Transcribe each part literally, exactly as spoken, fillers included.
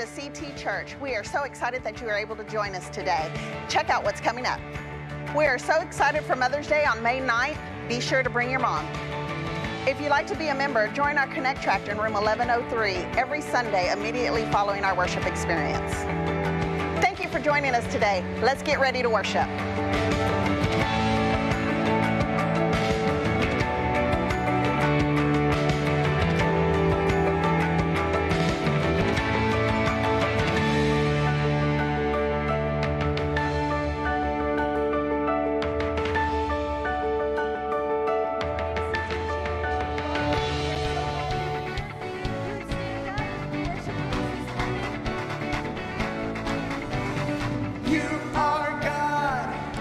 to C T Church. We are so excited that you are able to join us today. Check out what's coming up. We are so excited for Mother's Day on May ninth. Be sure to bring your mom. If you'd like to be a member, join our Connect Tract in room eleven oh three every Sunday immediately following our worship experience. Thank you for joining us today. Let's get ready to worship. You are God.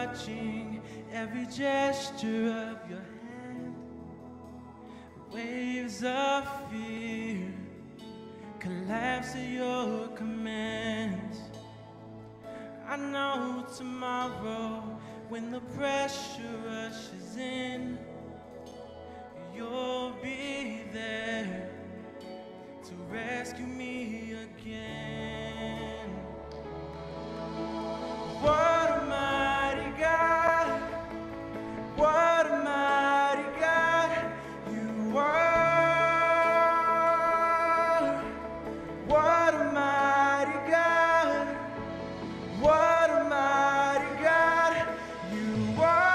watching every gesture of your hand. Waves of fear collapse at your commands. I know tomorrow when the pressure rushes in, you'll be there to rescue me again. What a mighty God, what a mighty God you are. What a mighty God, what a mighty God you are.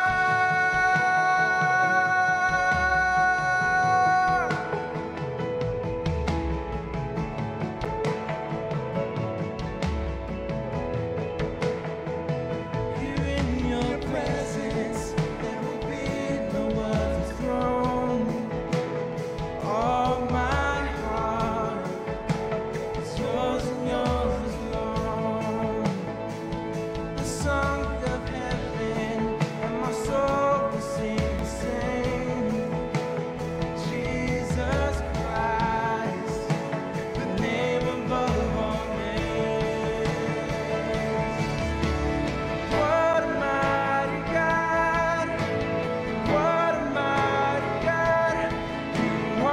Here in your presence, there will be no other throne. All my heart is yours and yours alone. The song of heaven and my soul will sing the same. Jesus Christ, the name above all names. What a mighty God, what a mighty God you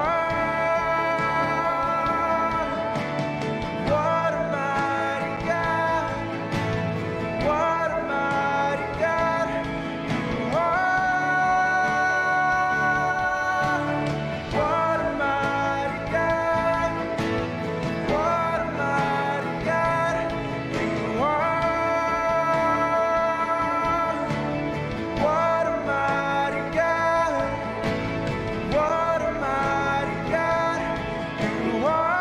are. What a mighty God, what a mighty God you are. What a mighty God, what a mighty God you are. What a mighty God, what a mighty God you are.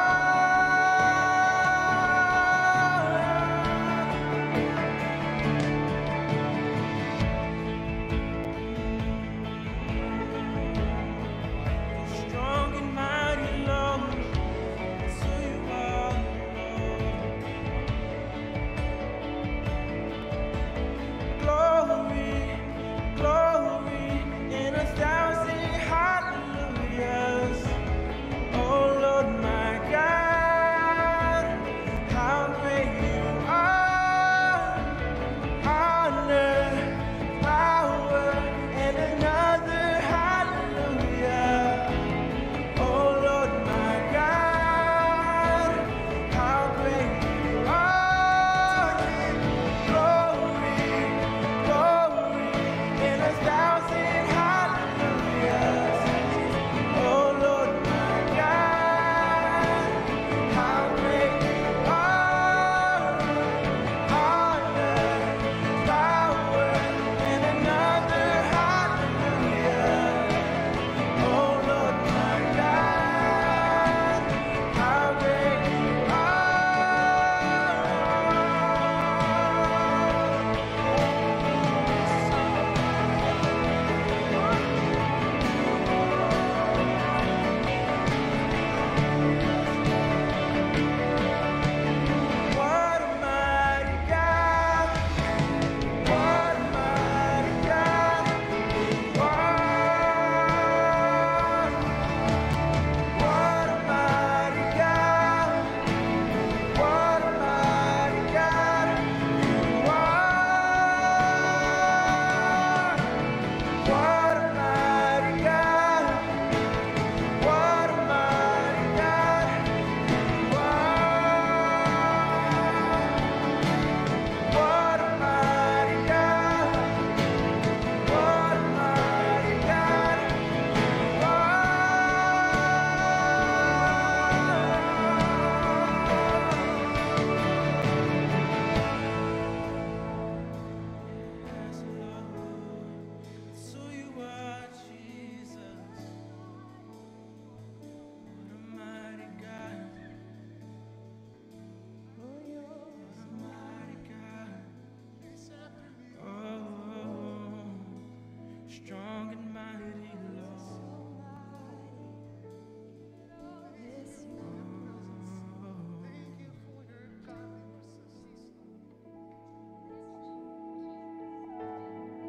Strong and mighty, Lord, that's who you are, Lord. Glory, glory in a thousand hallelujahs. Oh Lord, my God, how great you are. Honor, power, and another hallelujah. Oh Lord, my God, how great you are. Glory, glory in a thousand hallelujahs. Oh Lord, my God, how great you are. Honor, power, and another hallelujah. Oh Lord, my God, how great you What a mighty God, what a mighty God you are. What a mighty God, what a mighty God you are. What a mighty God, what a mighty God you are. What a mighty God, what a mighty God you are. Yes, Lord, that's who you are, Jesus. What a mighty God, what a mighty God. Oh, strong and mighty Lord. Oh.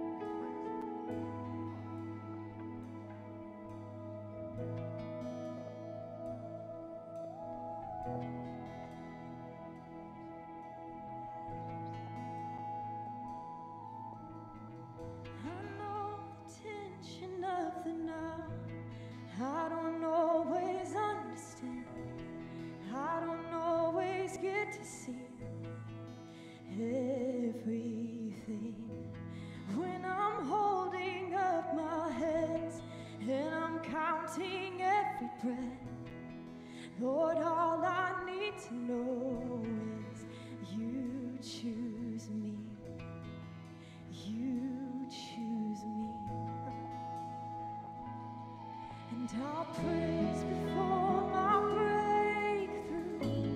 And I'll praise before my breakthrough,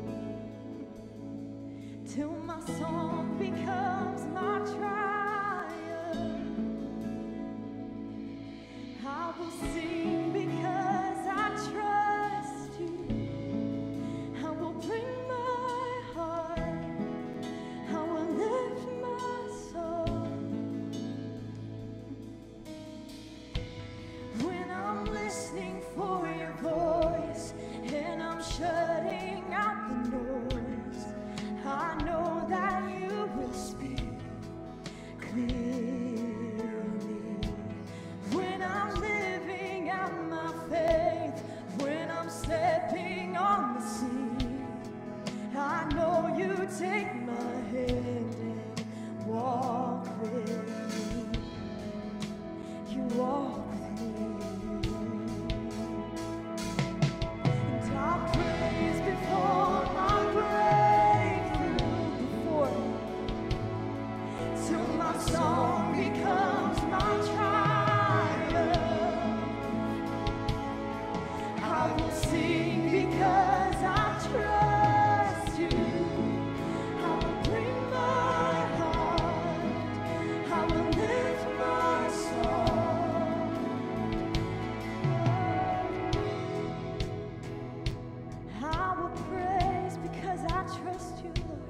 till my song becomes my triumph. I will sing because I trust you. I will bring my heart, I will lift my soul. When I'm listening for your voice and I'm shutting out the noise, I know that you will speak clearly. When I'm living out my faith, when I'm stepping on the scene, I know you take my hand and walk with me. You walk with me. And I'll praise before my breakthrough, before till my song becomes my triumph. I will sing because I trust you. I will bring my heart, I will lift my soul. I will praise because I trust you, Lord.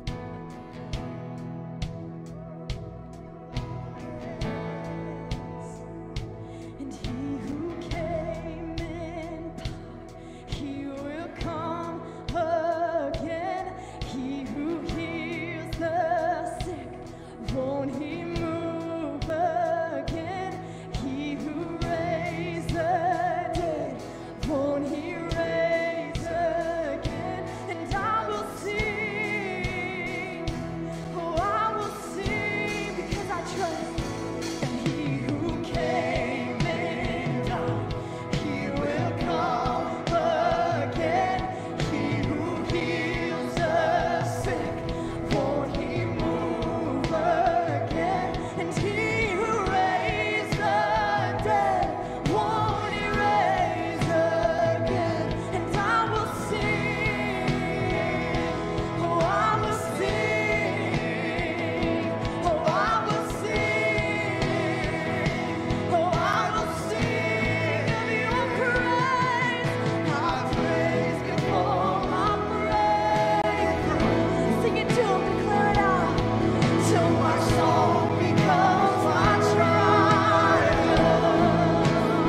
And he who came in power, he will come again. He who heals the sick, won't he move again? He who raised the dead, won't he raise again? And I will sing, oh, I will sing because I trust. And he who came and died, he will come again. He who heals the sick, won't he move again? And he who raised the dead, won't he raise again? And I will sing, oh, I will sing, oh, I will sing, oh, I will sing of your praise. I praise before my breakthrough. Sing it to him, declare it out, till my song becomes my triumph.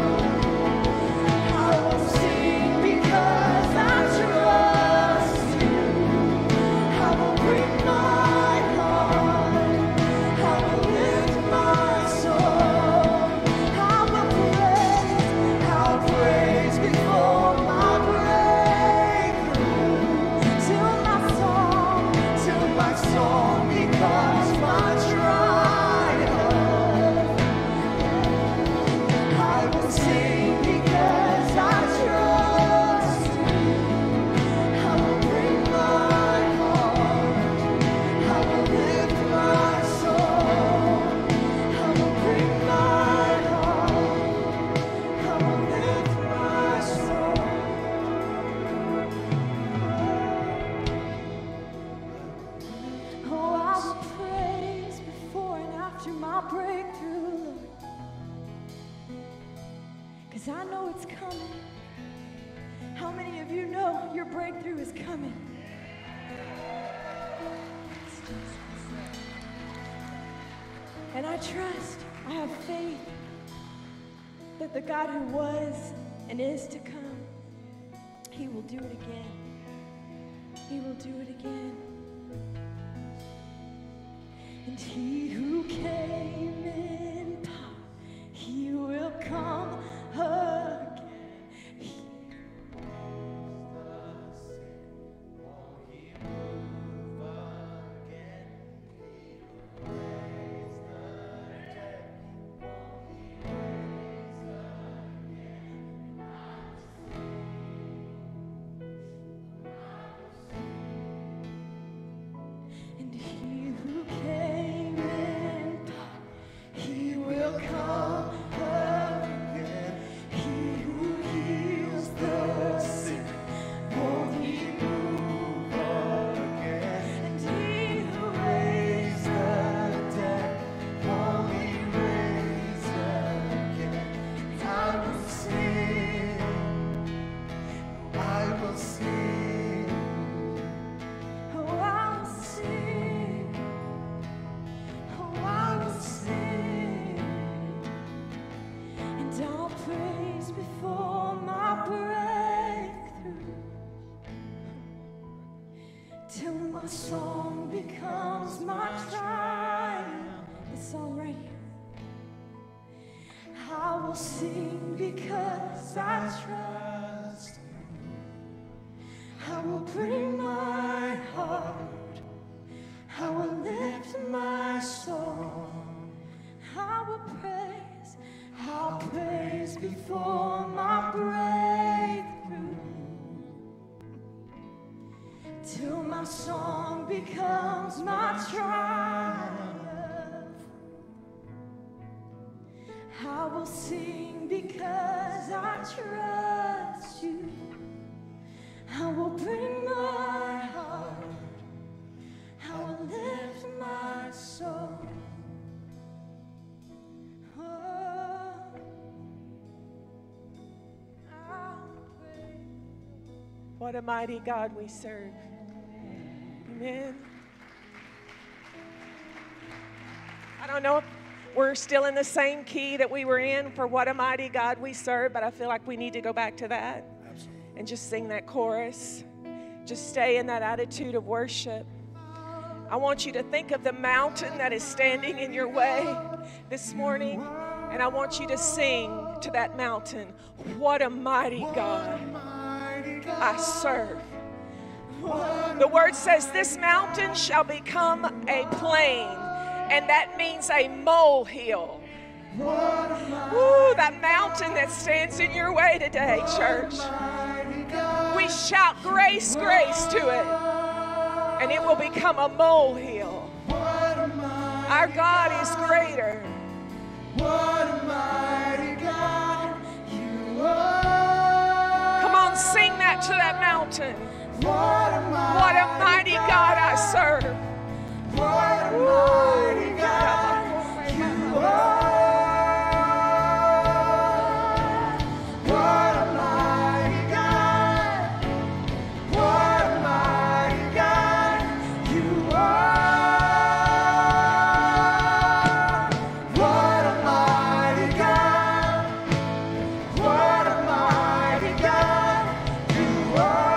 I will sing because I trust you. I will bring my heart, I will lift my soul. I will praise, I'll praise before my breakthrough, till my song, till my song becomes my triumph. I will sing because I trust you. I will bring my heart, I will lift my soul. I will bring my heart, I will lift my soul. Oh, I will praise before and after my breakthrough, Lord, 'cause I know it's coming. How many of you know your breakthrough is coming? Yes, Jesus. And I trust, I have faith that the God who was and is to come, he will do it again. He will do it again. And he who came in power, he will come again. He and he who came in power, he will sing because I trust. I will bring my heart. I will lift my soul. I will praise. I'll praise before my breakthrough. Till my song becomes my triumph. I will sing because I trust you. I will bring my heart. I will lift my soul. Oh, I'll praise. What a mighty God we serve. Amen. I don't know if we're still in the same key that we were in for What a Mighty God We Serve, but I feel like we need to go back to that. Absolutely. And just sing that chorus. Just stay in that attitude of worship. I want you to think of the mountain that is standing in your way this morning, and I want you to sing to that mountain, what a mighty God I serve. The word says this mountain shall become a plain, and that means a molehill. Ooh, that mountain that stands in your way today, church. We shout grace, grace to it, and it will become a molehill. Our God is greater. What a mighty God you are. Come on, sing that to that mountain. What a mighty, what a mighty God I serve. What a mighty God you are. What a mighty God. What a mighty God you are. What a mighty God. What a mighty God you are.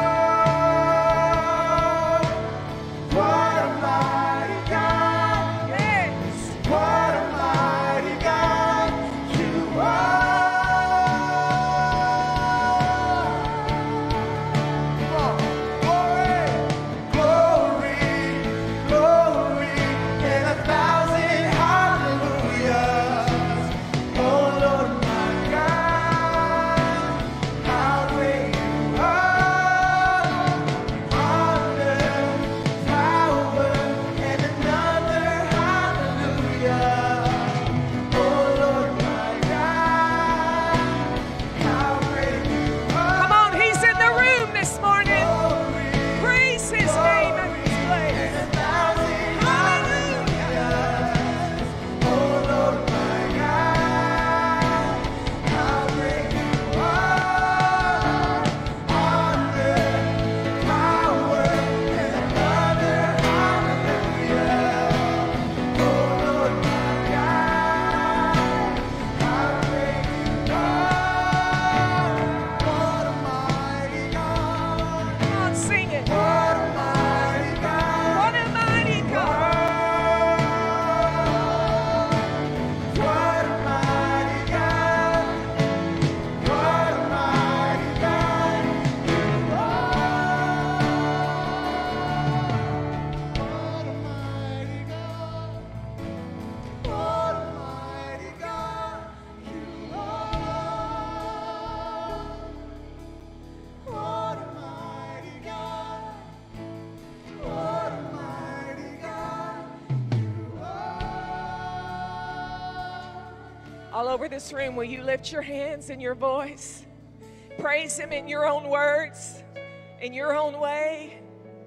All over this room, will you lift your hands in your voice? Praise Him in your own words, in your own way.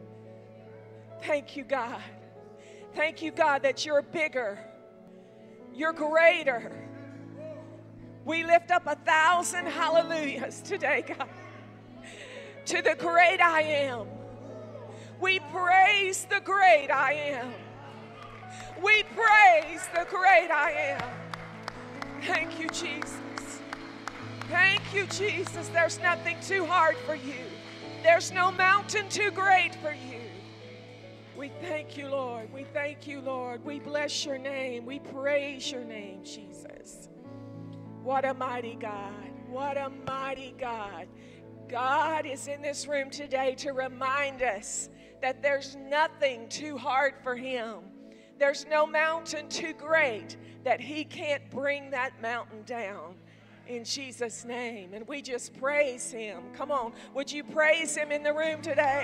Thank you, God. Thank you, God, that you're bigger. You're greater. We lift up a thousand hallelujahs today, God, to the great I am. We praise the great I am. We praise the great I am. Thank you, Jesus. Thank you, Jesus. There's nothing too hard for you. There's no mountain too great for you. We thank you, Lord. We thank you, Lord. We bless your name. We praise your name, Jesus. What What a mighty God. What a mighty God. God is in this room today to remind us that there's nothing too hard for him. There's no mountain too great that he can't bring that mountain down. In Jesus' name. And we just praise him. Come on. Would you praise him in the room today?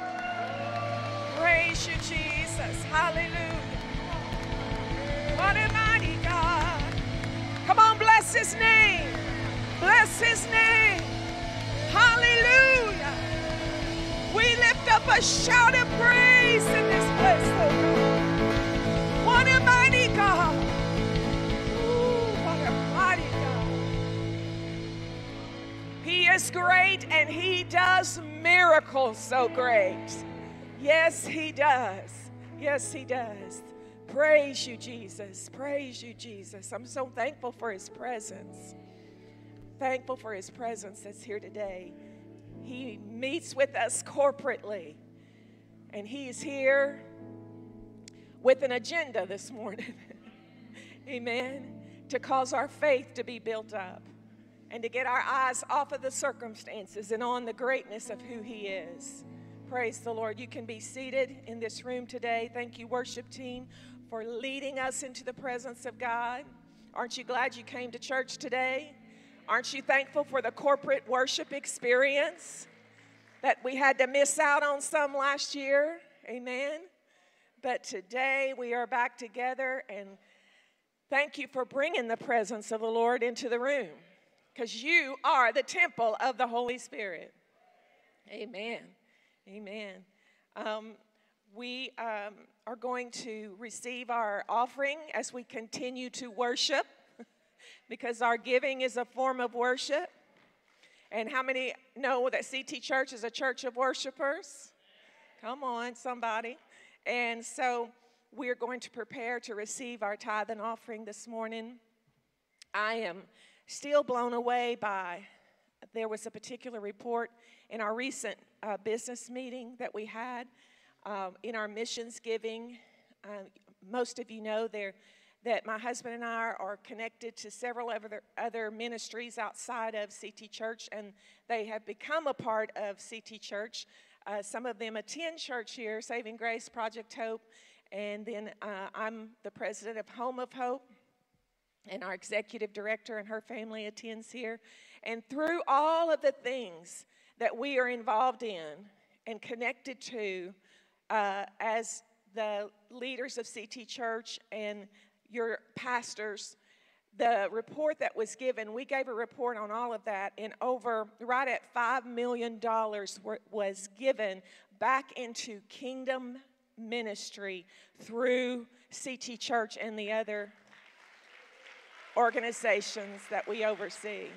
Praise you, Jesus. Hallelujah. What a mighty God. Come on, bless his name. Bless his name. Hallelujah. We lift up a shout of praise in this place, oh God. What a mighty God. Ooh, what a mighty God. He is great and he does miracles so great. Yes, he does. Yes, he does. Praise you, Jesus. Praise you, Jesus. I'm so thankful for his presence. Thankful for his presence that's here today. He meets with us corporately. And he is here with an agenda this morning. Amen. To cause our faith to be built up. And to get our eyes off of the circumstances and on the greatness of who he is. Praise the Lord. You can be seated in this room today. Thank you, worship team, for leading us into the presence of God. Aren't you glad you came to church today? Aren't you thankful for the corporate worship experience that we had to miss out on some last year? Amen. But today we are back together, and thank you for bringing the presence of the Lord into the room, because you are the temple of the Holy Spirit. Amen. Amen. Um, we um, are going to receive our offering as we continue to worship, because our giving is a form of worship. And how many know that C T Church is a church of worshipers? Come on, somebody. And so we're going to prepare to receive our tithe and offering this morning. I am still blown away by, there was a particular report in our recent uh, business meeting that we had um, in our missions giving. Uh, most of you know there that my husband and I are connected to several other, other ministries outside of C T Church, and they have become a part of C T Church. Uh, some of them attend church here, Saving Grace, Project Hope, and then uh, I'm the president of Home of Hope, and our executive director and her family attends here. And through all of the things that we are involved in and connected to uh, as the leaders of C T Church and your pastors, the report that was given, we gave a report on all of that, and over, right at five million dollars was given back into kingdom ministry through C T Church and the other organizations that we oversee.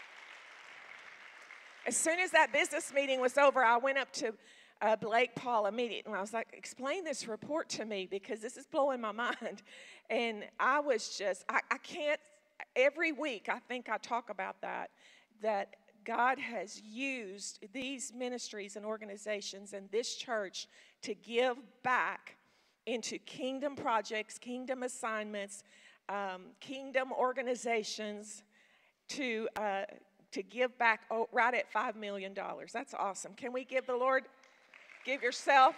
As soon as that business meeting was over, I went up to uh, Blake Paul immediately, and I was like, explain this report to me, because this is blowing my mind. And I was just, I, I can't, every week I think I talk about that, that God has used these ministries and organizations and this church to give back into kingdom projects, kingdom assignments, um, kingdom organizations to uh, to give back oh, right at five million dollars. That's awesome. Can we give the Lord, give yourself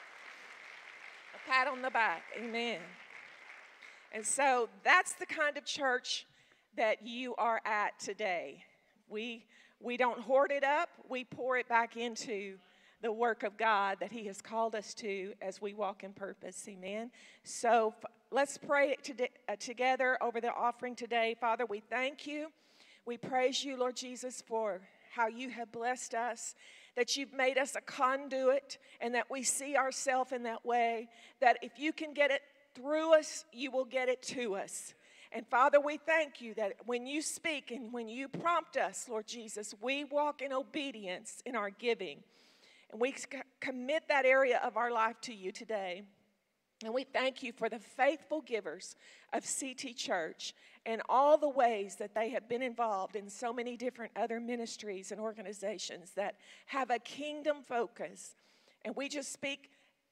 a pat on the back? Amen. And so that's the kind of church that you are at today. We we don't hoard it up. We pour it back into the work of God that he has called us to as we walk in purpose. Amen. So f- let's pray to, uh, together over the offering today. Father, we thank you. We praise you, Lord Jesus, for how you have blessed us, that you've made us a conduit, and that we see ourselves in that way, that if you can get it through us, you will get it to us. And Father, we thank you that when you speak and when you prompt us, Lord Jesus, we walk in obedience in our giving. And we commit that area of our life to you today. And we thank you for the faithful givers of C T Church and all the ways that they have been involved in so many different other ministries and organizations that have a kingdom focus. And we just speak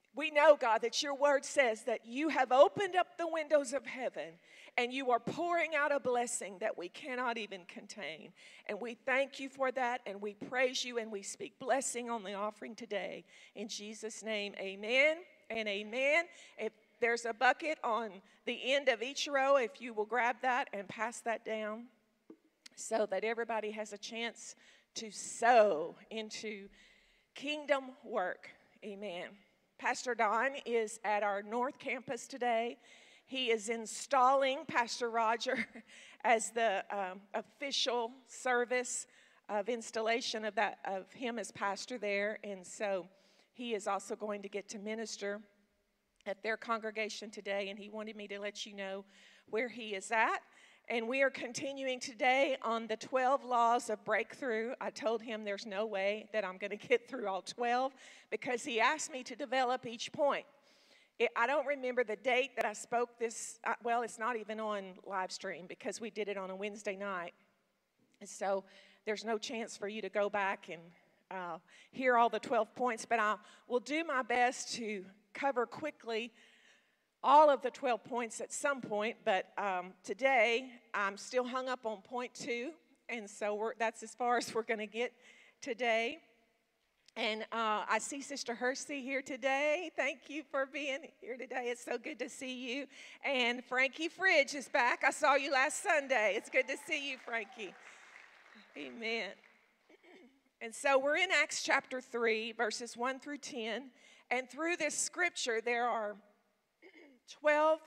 We know, God, that your word says that you have opened up the windows of heaven and you are pouring out a blessing that we cannot even contain. And we thank you for that, and we praise you, and we speak blessing on the offering today. In Jesus' name, amen and amen. If there's a bucket on the end of each row, if you will grab that and pass that down so that everybody has a chance to sow into kingdom work. Amen. Pastor Don is at our North Campus today. He is installing Pastor Roger as the um, official service of installation of that of him as pastor there. And so he is also going to get to minister at their congregation today. And he wanted me to let you know where he is at. And we are continuing today on the twelve laws of breakthrough. I told him there's no way that I'm going to get through all twelve because he asked me to develop each point. It, I don't remember the date that I spoke this. Uh, well, it's not even on live stream because we did it on a Wednesday night. And so there's no chance for you to go back and uh, hear all the twelve points. But I will do my best to cover quickly all of the twelve points at some point, but um, today I'm still hung up on point two, and so we're, that's as far as we're going to get today. And uh, I see Sister Hersey here today. Thank you for being here today. It's so good to see you. And Frankie Fridge is back. I saw you last Sunday. It's good to see you, Frankie. Amen. And so we're in Acts chapter three, verses one through ten, and through this scripture there are twelve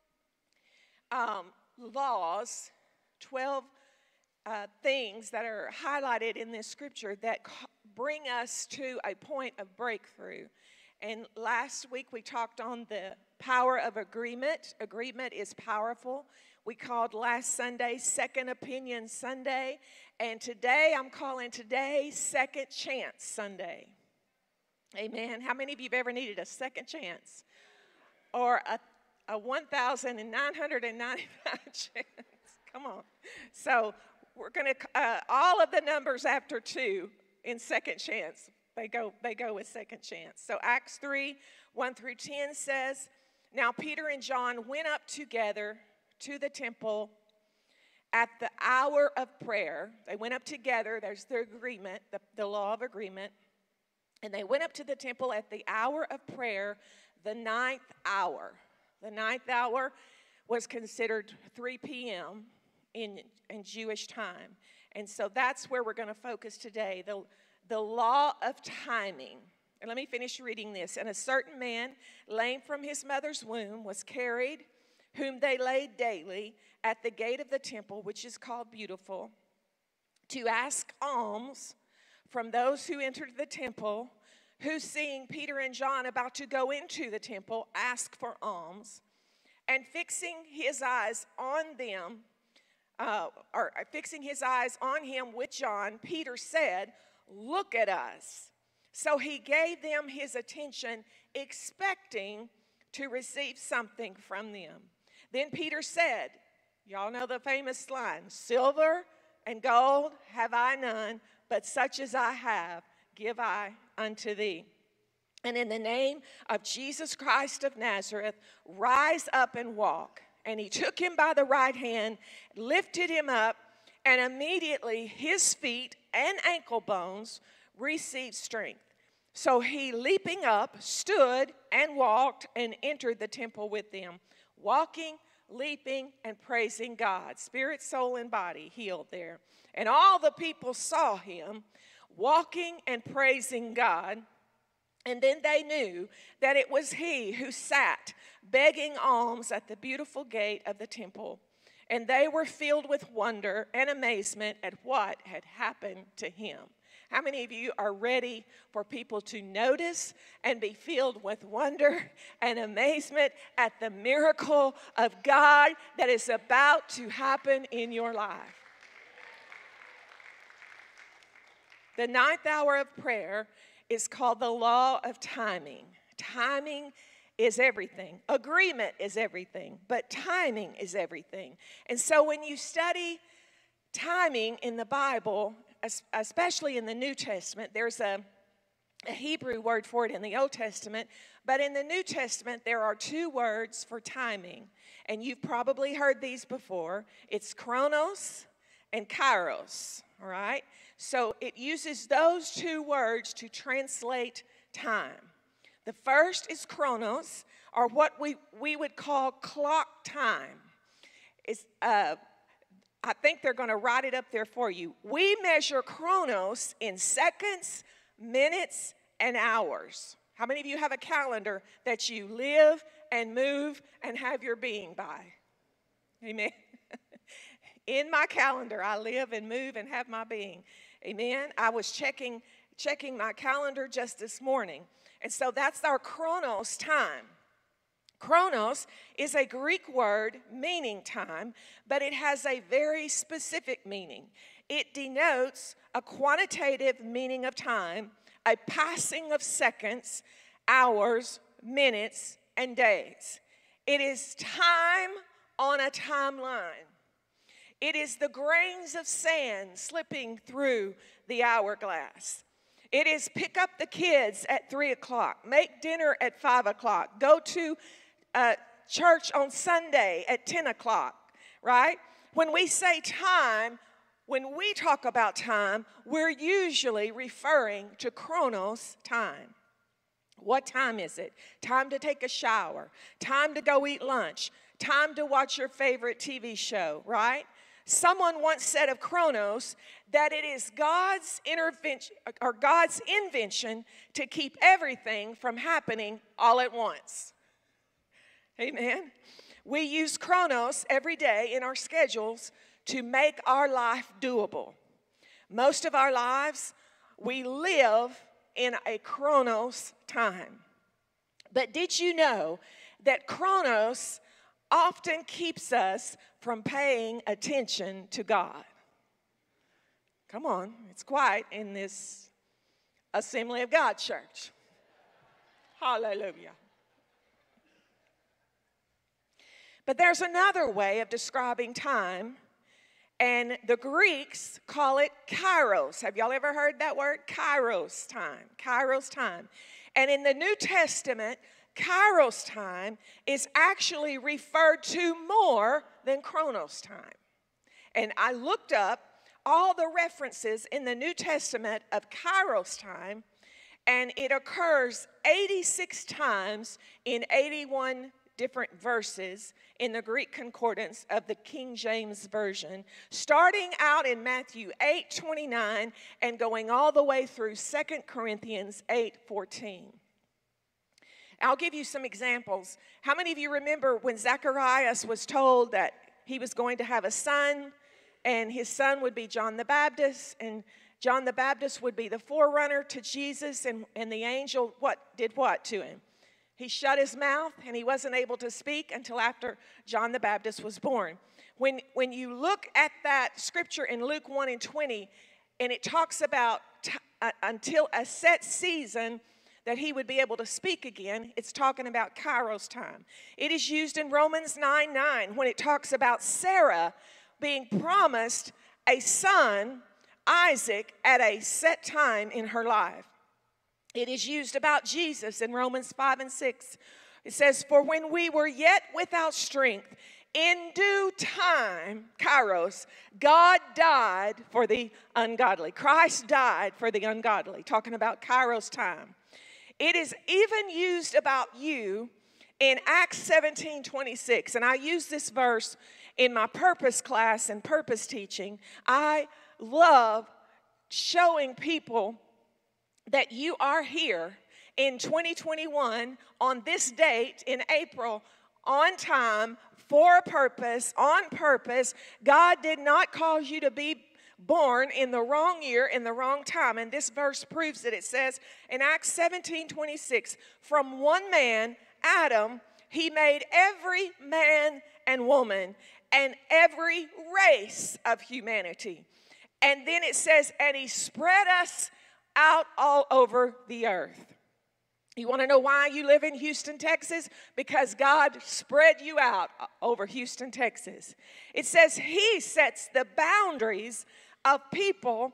um, laws, twelve uh, things that are highlighted in this scripture that bring us to a point of breakthrough. And last week we talked on the power of agreement. Agreement is powerful. We called last Sunday Second Opinion Sunday. And today I'm calling today Second Chance Sunday. Amen. How many of you have ever needed a second chance? Or a, a one thousand nine hundred ninety-five chance. Come on. So we're going to, uh, all of the numbers after two in second chance, they go, they go with second chance. So Acts three, one through ten says, now Peter and John went up together to the temple at the hour of prayer. They went up together. There's the agreement, the, the law of agreement. And they went up to the temple at the hour of prayer, the ninth hour. The ninth hour was considered three p.m. in, in Jewish time. And so that's where we're going to focus today, the, the law of timing. And let me finish reading this. And a certain man, lame from his mother's womb, was carried, whom they laid daily at the gate of the temple, which is called Beautiful, to ask alms from those who entered the temple, who, seeing Peter and John about to go into the temple, asked for alms. And fixing his eyes on them, uh, or fixing his eyes on him with John, Peter said, look at us. So he gave them his attention, expecting to receive something from them. Then Peter said, y'all know the famous line, silver and gold have I none, but such as I have, give I unto thee. And in the name of Jesus Christ of Nazareth, rise up and walk. And he took him by the right hand, lifted him up, and immediately his feet and ankle bones received strength. So he, leaping up, stood and walked and entered the temple with them, walking, leaping, and praising God. Spirit, soul, and body healed there. And all the people saw him walking and praising God. And then they knew that it was he who sat begging alms at the beautiful gate of the temple. And they were filled with wonder and amazement at what had happened to him. How many of you are ready for people to notice and be filled with wonder and amazement at the miracle of God that is about to happen in your life? The ninth hour of prayer is called the law of timing. Timing is everything. Agreement is everything, but timing is everything. And so when you study timing in the Bible, especially in the New Testament, there's a, a Hebrew word for it in the Old Testament, but in the New Testament, there are two words for timing. And you've probably heard these before. It's chronos and kairos, all right? So it uses those two words to translate time. The first is chronos, or what we, we would call clock time. It's, uh, I think they're going to write it up there for you. We measure chronos in seconds, minutes, and hours. How many of you have a calendar that you live and move and have your being by? Amen. In my calendar, I live and move and have my being. Amen. I was checking checking my calendar just this morning. And so that's our chronos time. Chronos is a Greek word meaning time, but it has a very specific meaning. It denotes a quantitative meaning of time, a passing of seconds, hours, minutes, and days. It is time on a timeline. It is the grains of sand slipping through the hourglass. It is pick up the kids at three o'clock, make dinner at five o'clock, go to uh, church on Sunday at ten o'clock, right? When we say time, when we talk about time, we're usually referring to chronos time. What time is it? Time to take a shower, time to go eat lunch, time to watch your favorite T V show, right? Someone once said of chronos that it is God's intervention or God's invention to keep everything from happening all at once. Amen. We use chronos every day in our schedules to make our life doable. Most of our lives, we live in a chronos time. But did you know that chronos often keeps us from paying attention to God? Come on, it's quiet in this Assembly of God church. Hallelujah. But there's another way of describing time, and the Greeks call it kairos. Have y'all ever heard that word? Kairos time. Kairos time. And in the New Testament, kairos time is actually referred to more than chronos time. And I looked up all the references in the New Testament of kairos time, and it occurs eighty-six times in eighty-one different verses in the Greek concordance of the King James Version, starting out in Matthew eight twenty-nine and going all the way through Second Corinthians eight fourteen. I'll give you some examples. How many of you remember when Zacharias was told that he was going to have a son, and his son would be John the Baptist, and John the Baptist would be the forerunner to Jesus, and, and the angel what did what to him? He shut his mouth, and he wasn't able to speak until after John the Baptist was born. When, when you look at that scripture in Luke one and twenty, and it talks about t- uh, until a set season that he would be able to speak again, it's talking about kairos time. It is used in Romans nine nine when it talks about Sarah being promised a son, Isaac, at a set time in her life. It is used about Jesus in Romans five and six. It says, for when we were yet without strength, in due time, kairos, God died for the ungodly. Christ died for the ungodly, talking about kairos time. It is even used about you in Acts seventeen twenty-six. And I use this verse in my purpose class and purpose teaching. I love showing people that you are here in twenty twenty-one on this date in April, on time, for a purpose, on purpose. God did not cause you to be born in the wrong year, in the wrong time. And this verse proves it. It says in Acts seventeen twenty-six, from one man, Adam, he made every man and woman and every race of humanity. And then it says, and he spread us out all over the earth. You want to know why you live in Houston, Texas? Because God spread you out over Houston, Texas. It says he sets the boundaries of people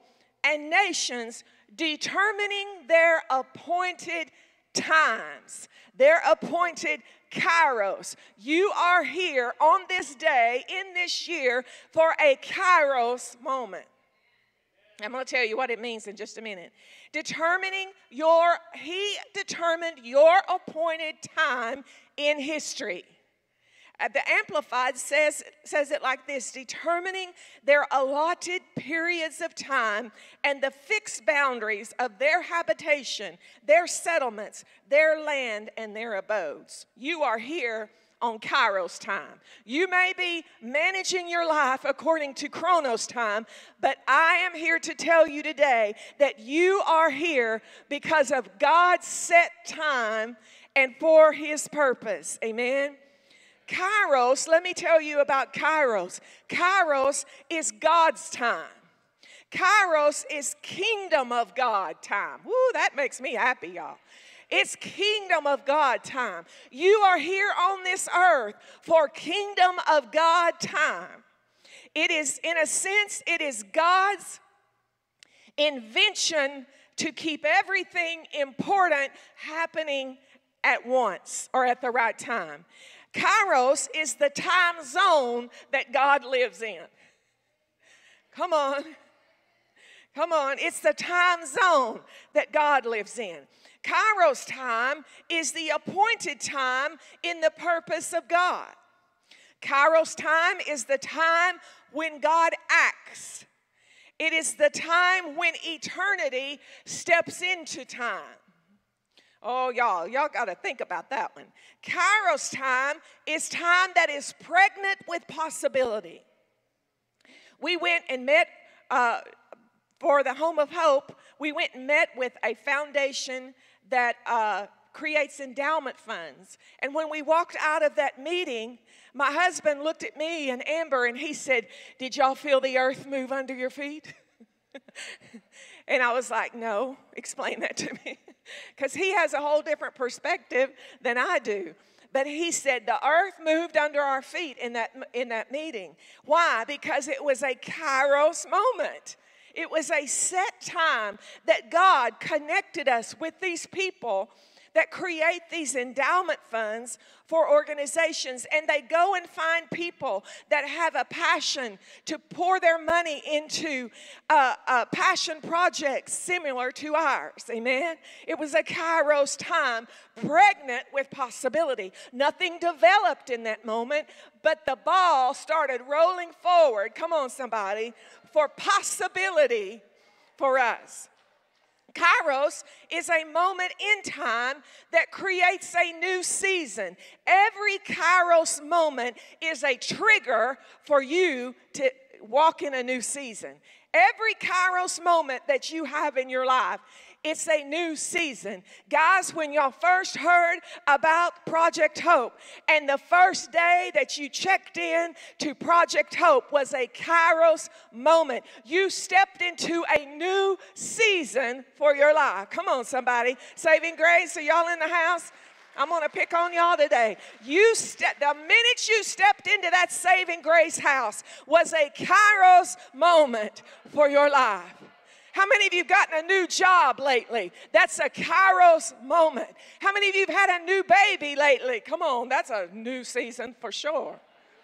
and nations, determining their appointed times, their appointed kairos. You are here on this day, in this year, for a kairos moment. I'm going to tell you what it means in just a minute. Determining your, he determined your appointed time in history. Uh, the Amplified says, says it like this: determining their allotted periods of time and the fixed boundaries of their habitation, their settlements, their land, and their abodes. You are here on Kairos time. You may be managing your life according to Chronos time, but I am here to tell you today that you are here because of God's set time and for His purpose. Amen. Kairos, let me tell you about Kairos. Kairos is God's time. Kairos is kingdom of God time. Woo, that makes me happy, y'all. It's kingdom of God time. You are here on this earth for kingdom of God time. It is, in a sense, it is God's invention to keep everything important happening at once or at the right time. Kairos is the time zone that God lives in. Come on. Come on. It's the time zone that God lives in. Kairos time is the appointed time in the purpose of God. Kairos time is the time when God acts. It is the time when eternity steps into time. Oh, y'all, y'all got to think about that one. Kairos time is time that is pregnant with possibility. We went and met uh, for the Home of Hope. We went and met with a foundation that uh, creates endowment funds. And when we walked out of that meeting, my husband looked at me and Amber and he said, "Did y'all feel the earth move under your feet?" And I was like, "No, explain that to me." Because he has a whole different perspective than I do. But he said the earth moved under our feet in that, in that meeting. Why? Because it was a Kairos moment. It was a set time that God connected us with these people that create these endowment funds for organizations, and they go and find people that have a passion to pour their money into uh, uh, passion projects similar to ours. Amen. It was a Kairos time, pregnant with possibility. Nothing developed in that moment, but the ball started rolling forward. Come on, somebody, for possibility for us. Kairos is a moment in time that creates a new season. Every Kairos moment is a trigger for you to walk in a new season. Every Kairos moment that you have in your life, it's a new season. Guys, when y'all first heard about Project Hope and the first day that you checked in to Project Hope was a Kairos moment. You stepped into a new season for your life. Come on, somebody. Saving Grace, are y'all in the house? I'm going to pick on y'all today. You ste- the minute you stepped into that Saving Grace house was a Kairos moment for your life. How many of you have gotten a new job lately? That's a Kairos moment. How many of you have had a new baby lately? Come on, that's a new season for sure.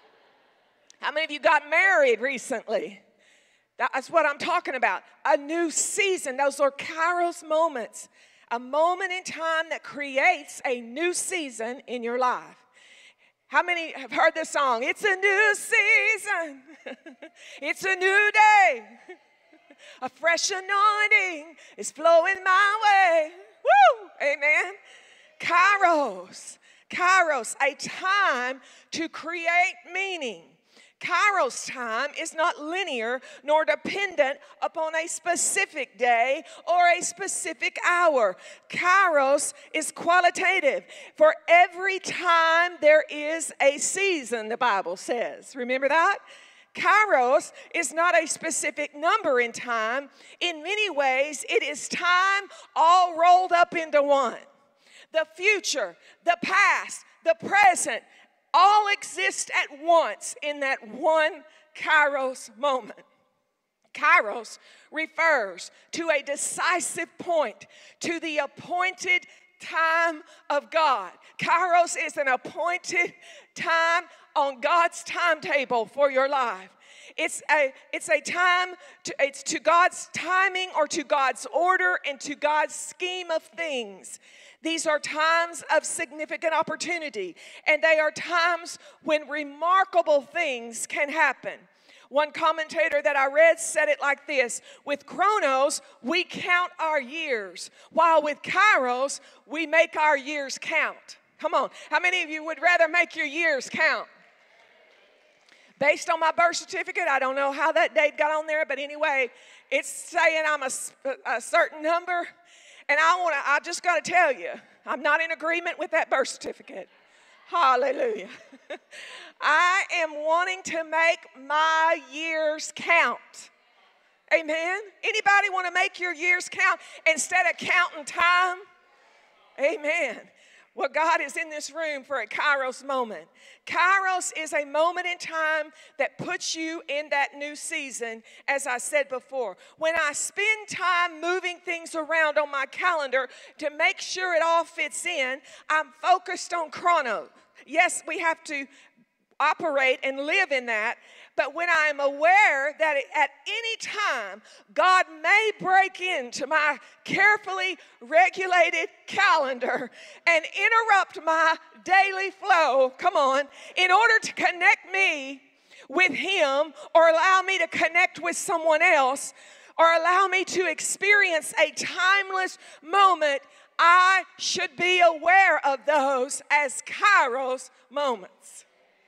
How many of you got married recently? That's what I'm talking about. A new season. Those are Kairos moments. A moment in time that creates a new season in your life. How many have heard this song? It's a new season. It's a new day. A fresh anointing is flowing my way. Woo! Amen. Kairos. Kairos, a time to create meaning. Kairos time is not linear nor dependent upon a specific day or a specific hour. Kairos is qualitative. For every time there is a season, the Bible says. Remember that? Kairos is not a specific number in time. In many ways, it is time all rolled up into one. The future, the past, the present, all exist at once in that one Kairos moment. Kairos refers to a decisive point, to the appointed time of God. Kairos is an appointed time on God's timetable for your life. It's a, it's a time, to, it's to God's timing or to God's order and to God's scheme of things. These are times of significant opportunity, and they are times when remarkable things can happen. One commentator that I read said it like this: with Chronos, we count our years, while with Kairos, we make our years count. Come on, how many of you would rather make your years count? Based on my birth certificate, I don't know how that date got on there, but anyway, it's saying I'm a, a certain number, and I want to. I just got to tell you, I'm not in agreement with that birth certificate. Hallelujah. I am wanting to make my years count. Amen. Anybody want to make your years count instead of counting time? Amen. Well, God is in this room for a Kairos moment. Kairos is a moment in time that puts you in that new season, as I said before. When I spend time moving things around on my calendar to make sure it all fits in, I'm focused on chrono. Yes, we have to operate and live in that, but when I am aware that at any time God may break into my carefully regulated calendar and interrupt my daily flow, come on, in order to connect me with Him or allow me to connect with someone else or allow me to experience a timeless moment, I should be aware of those as Kairos moments.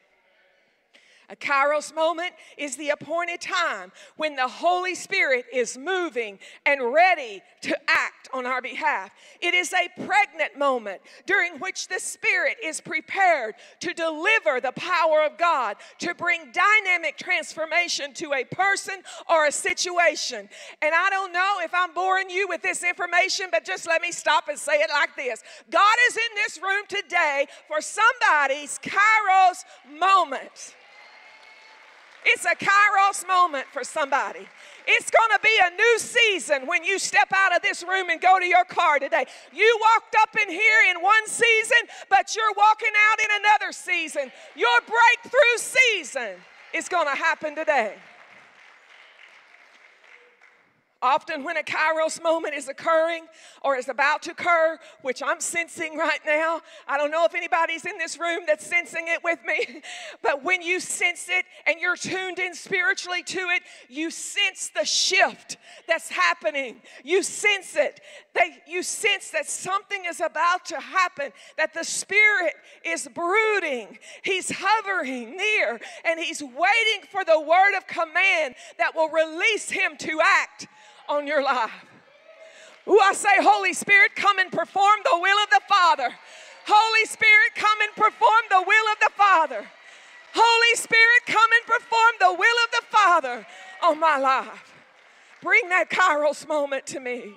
A Kairos moment is the appointed time when the Holy Spirit is moving and ready to act on our behalf. It is a pregnant moment during which the Spirit is prepared to deliver the power of God, to bring dynamic transformation to a person or a situation. And I don't know if I'm boring you with this information, but just let me stop and say it like this. God is in this room today for somebody's Kairos moment. It's a Kairos moment for somebody. It's going to be a new season when you step out of this room and go to your car today. You walked up in here in one season, but you're walking out in another season. Your breakthrough season is going to happen today. Often when a Kairos moment is occurring or is about to occur, which I'm sensing right now, I don't know if anybody's in this room that's sensing it with me, but when you sense it and you're tuned in spiritually to it, you sense the shift that's happening. You sense it. They, you sense that something is about to happen, that the Spirit is brooding. He's hovering near, and He's waiting for the word of command that will release Him to act on your life. Ooh, I say, Holy Spirit, come and perform the will of the Father. Holy Spirit, come and perform the will of the Father. Holy Spirit, come and perform the will of the Father on my life. Bring that Kairos moment to me.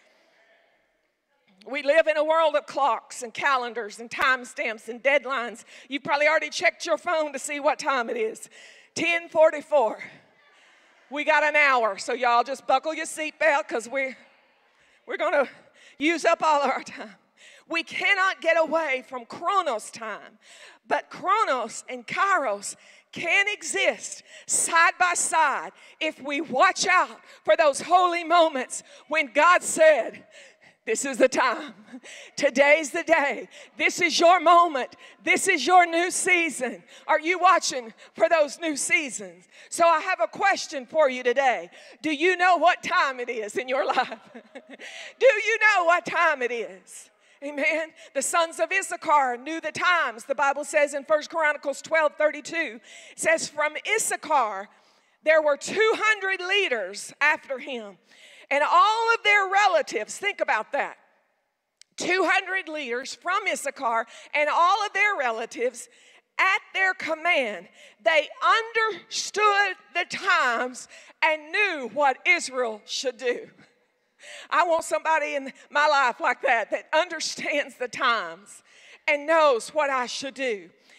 We live in a world of clocks and calendars and timestamps and deadlines. You've probably already checked your phone to see what time it is. ten forty-four. We got an hour, so y'all just buckle your seatbelt because we're, we're going to use up all of our time. We cannot get away from Chronos time, but Chronos and Kairos can exist side by side if we watch out for those holy moments when God said, this is the time. Today's the day. This is your moment. This is your new season. Are you watching for those new seasons? So I have a question for you today. Do you know what time it is in your life? Do you know what time it is? Amen. The sons of Issachar knew the times. The Bible says in First Chronicles twelve thirty-two, it says, from Issachar there were two hundred leaders after him. And all of their relatives, think about that, two hundred leaders from Issachar and all of their relatives, at their command, they understood the times and knew what Israel should do. I want somebody in my life like that, that understands the times and knows what I should do.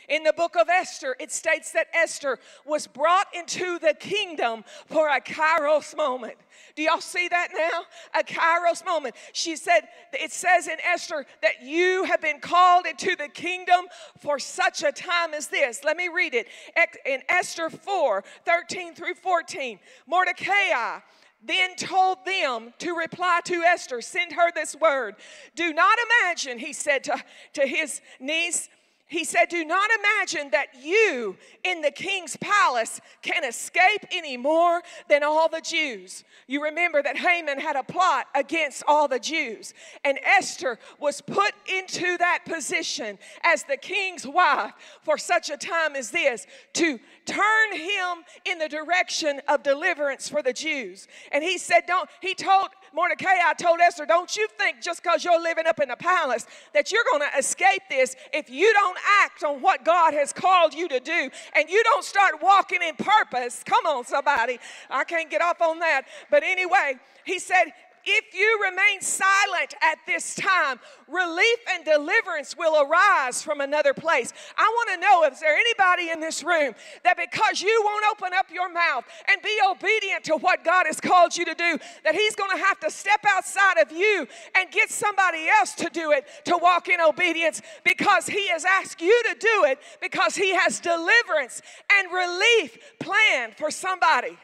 In the book of Esther, it states that Esther was brought into the kingdom for a kairos moment. Do y'all see that now? A kairos moment. She said, it says in Esther that you have been called into the kingdom for such a time as this. Let me read it. In Esther four, thirteen through fourteen, Mordecai then told them to reply to Esther, send her this word. Do not imagine, he said to, to his niece, he said, do not imagine that you in the king's palace can escape any more than all the Jews. You remember that Haman had a plot against all the Jews. And Esther was put into that position as the king's wife for such a time as this, to turn him in the direction of deliverance for the Jews. And he said, don't, he told Mordecai, I told Esther, don't you think just because you're living up in the palace that you're going to escape this if you don't act on what God has called you to do and you don't start walking in purpose. Come on, somebody. I can't get off on that. But anyway, he said, if you remain silent at this time, relief and deliverance will arise from another place. I want to know, is there anybody in this room that because you won't open up your mouth and be obedient to what God has called you to do, that he's going to have to step outside of you and get somebody else to do it, to walk in obedience, because he has asked you to do it, because he has deliverance and relief planned for somebody.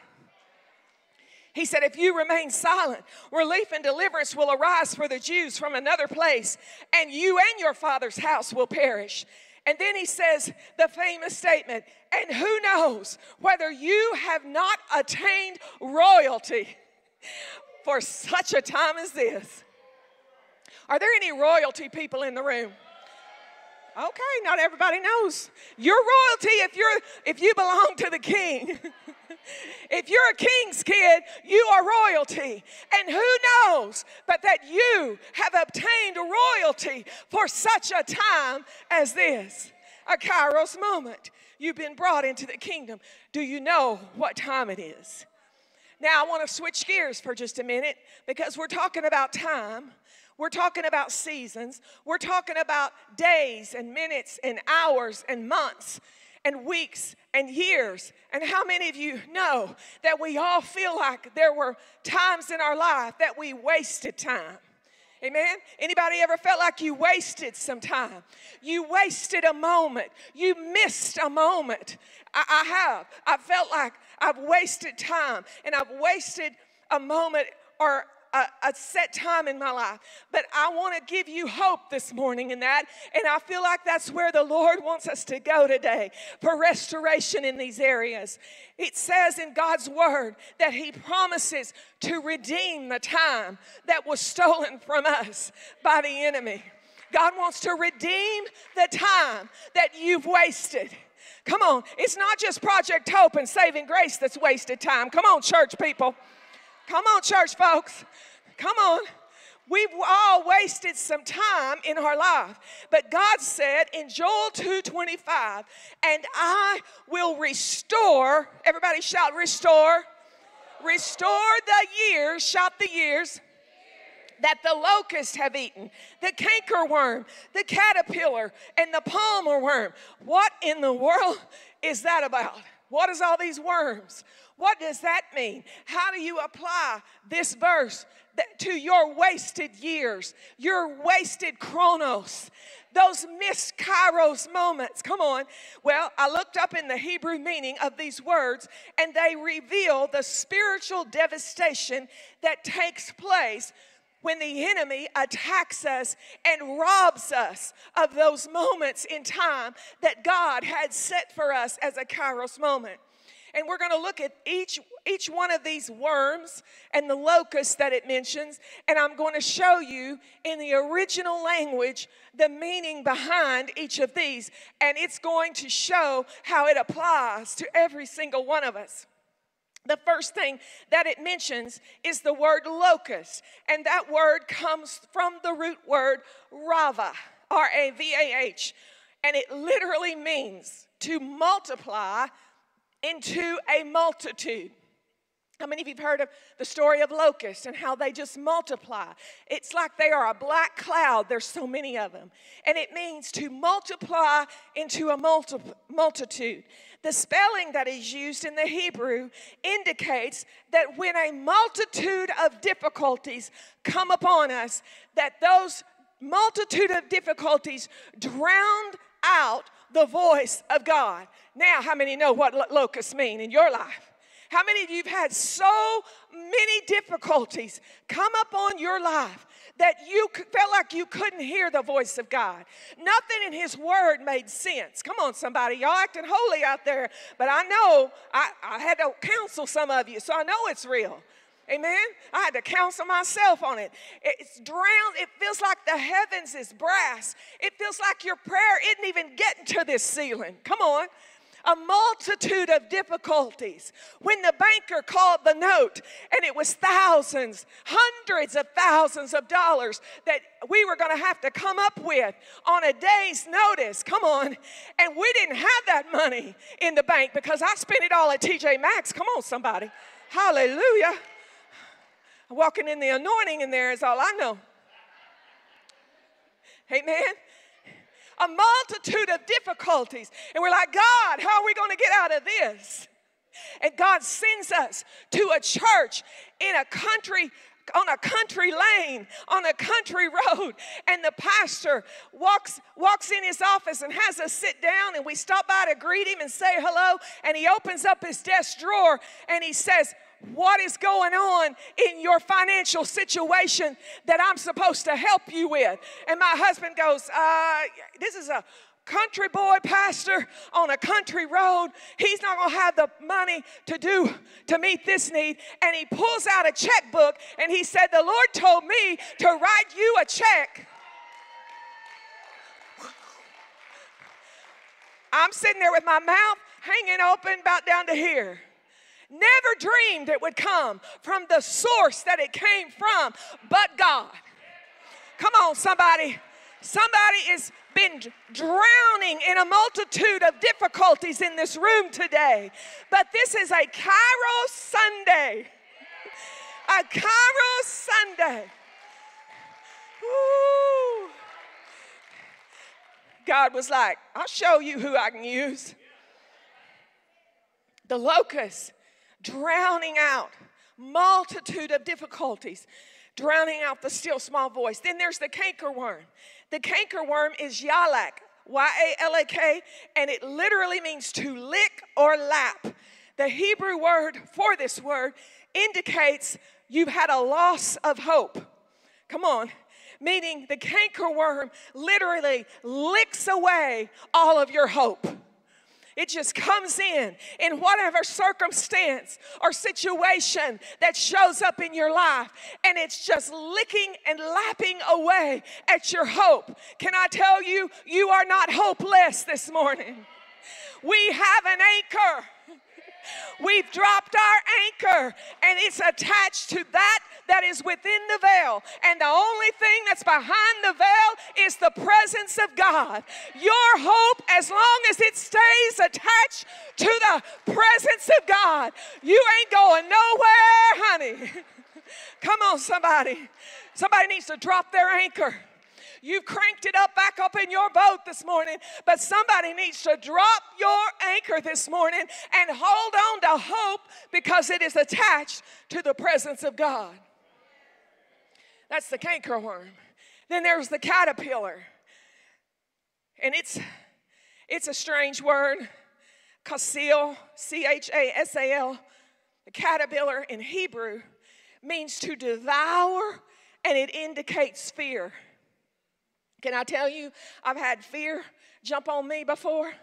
He said, if you remain silent, relief and deliverance will arise for the Jews from another place, and you and your father's house will perish. And then he says the famous statement, and who knows whether you have not attained royalty for such a time as this. Are there any royalty people in the room? Okay, not everybody knows. You're royalty if you're if you belong to the king. If you're a king's kid, you are royalty. And who knows but that you have obtained royalty for such a time as this. A kairos moment. You've been brought into the kingdom. Do you know what time it is? Now I want to switch gears for just a minute, because we're talking about time. We're talking about seasons. We're talking about days and minutes and hours and months and weeks and years. And how many of you know that we all feel like there were times in our life that we wasted time? Amen? Anybody ever felt like you wasted some time? You wasted a moment. You missed a moment. I, I have. I felt like I've wasted time, and I've wasted a moment or A, a set time in my life. But I want to give you hope this morning in that, and I feel like that's where the Lord wants us to go today for restoration in these areas. It says in God's word that he promises to redeem the time that was stolen from us by the enemy. God wants to redeem the time that you've wasted. Come on, it's not just Project Hope and Saving Grace that's wasted time. Come on, church people. Come on, church folks. Come on. We've all wasted some time in our life. But God said in Joel two twenty-five, and I will restore, everybody shout restore. Restore the years, shout the years, that the locusts have eaten, the cankerworm, the caterpillar, and the palmer worm. What in the world is that about? What is all these worms? What does that mean? How do you apply this verse that, to your wasted years, your wasted chronos, those missed kairos moments? Come on. Well, I looked up in the Hebrew meaning of these words, and they reveal the spiritual devastation that takes place when the enemy attacks us and robs us of those moments in time that God had set for us as a kairos moment. And we're going to look at each, each one of these worms and the locusts that it mentions. And I'm going to show you in the original language the meaning behind each of these. And it's going to show how it applies to every single one of us. The first thing that it mentions is the word locust. And that word comes from the root word rava, R A V A H. And it literally means to multiply into a multitude. How many of you have heard of the story of locusts and how they just multiply? It's like they are a black cloud. There's so many of them. And it means to multiply into a multi- multitude. The spelling that is used in the Hebrew indicates that when a multitude of difficulties come upon us, that those multitude of difficulties drowned out the voice of God. Now, how many know what lo- locusts mean in your life? How many of you have had so many difficulties come up on your life that you felt like you couldn't hear the voice of God? Nothing in His Word made sense. Come on, somebody. Y'all acting holy out there. But I know, I, I had to counsel some of you, so I know it's real. Amen? I had to counsel myself on it. It's drowned. It feels like the heavens is brass. It feels like your prayer isn't even getting to this ceiling. Come on. A multitude of difficulties. When the banker called the note and it was thousands, hundreds of thousands of dollars that we were going to have to come up with on a day's notice. Come on. And we didn't have that money in the bank because I spent it all at T J Maxx. Come on, somebody. Hallelujah. Walking in the anointing in there is all I know. Amen. A multitude of difficulties. And we're like, God, how are we going to get out of this? And God sends us to a church in a country, on a country lane, on a country road. And the pastor walks, walks in his office and has us sit down. And we stop by to greet him and say hello. And he opens up his desk drawer and he says, what is going on in your financial situation that I'm supposed to help you with? And my husband goes, uh, this is a country boy pastor on a country road. He's not going to have the money to do, to meet this need. And he pulls out a checkbook and he said, the Lord told me to write you a check. I'm sitting there with my mouth hanging open about down to here. Never dreamed it would come from the source that it came from, but God. Come on, somebody. Somebody has been drowning in a multitude of difficulties in this room today. But this is a Kairos Sunday. A Kairos Sunday. Woo. God was like, I'll show you who I can use. The locusts. Drowning out multitude of difficulties, drowning out the still small voice. Then there's the cankerworm. The cankerworm is yalak, Y A L A K, and it literally means to lick or lap. The Hebrew word for this word indicates you've had a loss of hope. Come on. Meaning the cankerworm literally licks away all of your hope. It just comes in, in whatever circumstance or situation that shows up in your life, and it's just licking and lapping away at your hope. Can I tell you, you are not hopeless this morning. We have an anchor. We've dropped our anchor, and it's attached to that that is within the veil. And the only thing that's behind the veil is the presence of God. Your hope, as long as it stays attached to the presence of God, you ain't going nowhere, honey. Come on, somebody. Somebody needs to drop their anchor. You've cranked it up back up in your boat this morning, but somebody needs to drop your anchor this morning and hold on to hope because it is attached to the presence of God. That's the cankerworm. Then there's the caterpillar. And it's, it's a strange word. Chasil, C H A S A L. The caterpillar in Hebrew means to devour, and it indicates fear. Can I tell you, I've had fear jump on me before.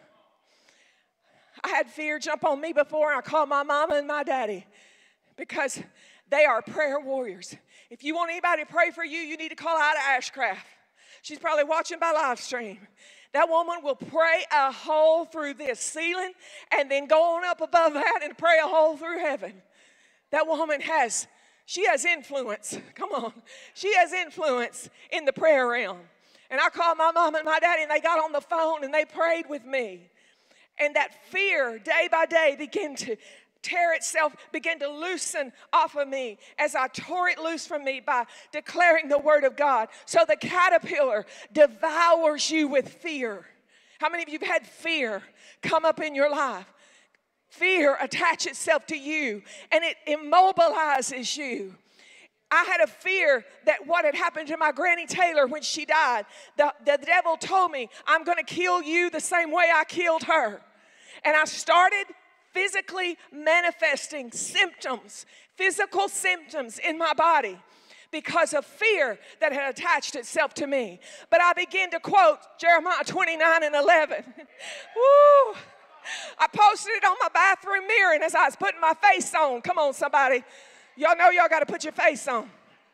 I had fear jump on me before, and I called my mama and my daddy because they are prayer warriors. If you want anybody to pray for you, you need to call out Ashcraft. She's probably watching by live stream. That woman will pray a hole through this ceiling and then go on up above that and pray a hole through heaven. That woman has, she has influence. Come on. She has influence in the prayer realm. And I called my mom and my daddy, and they got on the phone, and they prayed with me. And that fear, day by day, began to tear itself began to loosen off of me as I tore it loose from me by declaring the word of God. So the caterpillar devours you with fear. How many of you have had fear come up in your life? Fear attach itself to you and it immobilizes you. I had a fear that what had happened to my Granny Taylor when she died, the, the devil told me, I'm going to kill you the same way I killed her. And I started physically manifesting symptoms, physical symptoms in my body because of fear that had attached itself to me. But I began to quote Jeremiah twenty-nine and eleven. Woo! I posted it on my bathroom mirror, and as I was putting my face on, come on somebody, y'all know y'all got to put your face on.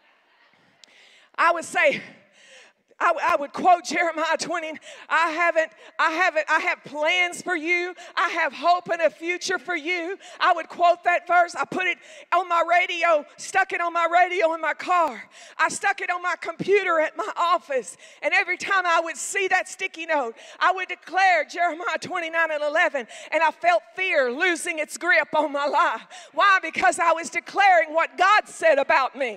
I would say, I, I would quote Jeremiah twenty, I haven't, I haven't, I have plans for you. I have hope and a future for you. I would quote that verse. I put it on my radio, stuck it on my radio in my car. I stuck it on my computer at my office. And every time I would see that sticky note, I would declare Jeremiah twenty-nine and eleven. And I felt fear losing its grip on my life. Why? Because I was declaring what God said about me.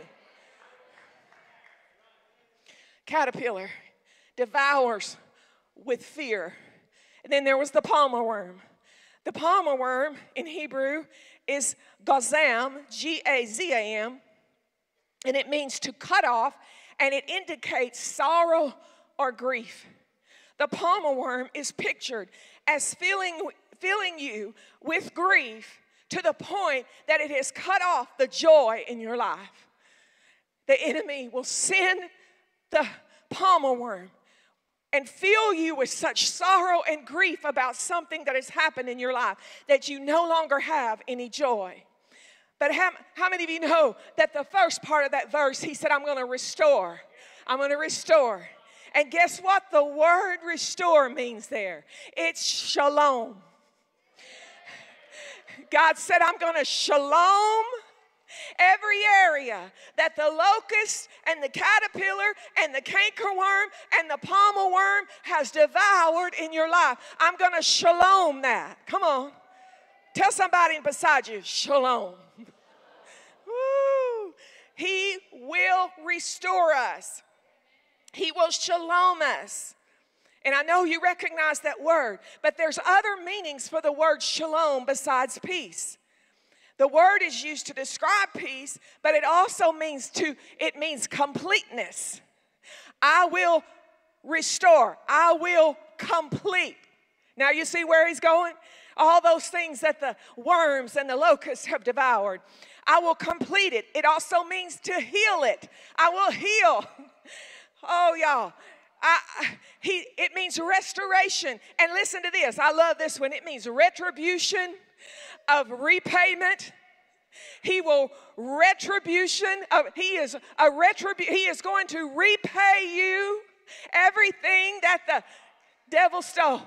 Caterpillar devours with fear. And then there was the palmer worm. The palmer worm in Hebrew is gazam, G A Z A M, and it means to cut off, and it indicates sorrow or grief. The palmer worm is pictured as filling, filling you with grief to the point that it has cut off the joy in your life. The enemy will send the palmer worm and fill you with such sorrow and grief about something that has happened in your life that you no longer have any joy. But how, how many of you know that the first part of that verse, he said, I'm going to restore. I'm going to restore. And guess what the word restore means there? It's shalom. God said, I'm going to shalom every area that the locust and the caterpillar and the cankerworm and the palmer worm has devoured in your life. I'm going to shalom that. Come on. Tell somebody beside you, shalom. Woo. He will restore us. He will shalom us. And I know you recognize that word, but there's other meanings for the word shalom besides peace. The word is used to describe peace, but it also means to, it means completeness. I will restore. I will complete. Now you see where he's going? All those things that the worms and the locusts have devoured. I will complete it. It also means to heal it. I will heal. Oh, y'all. I, he, it means restoration. And listen to this. I love this one. It means retribution of repayment. He will retribution of, he is a retribu he is going to repay you everything that the devil stole.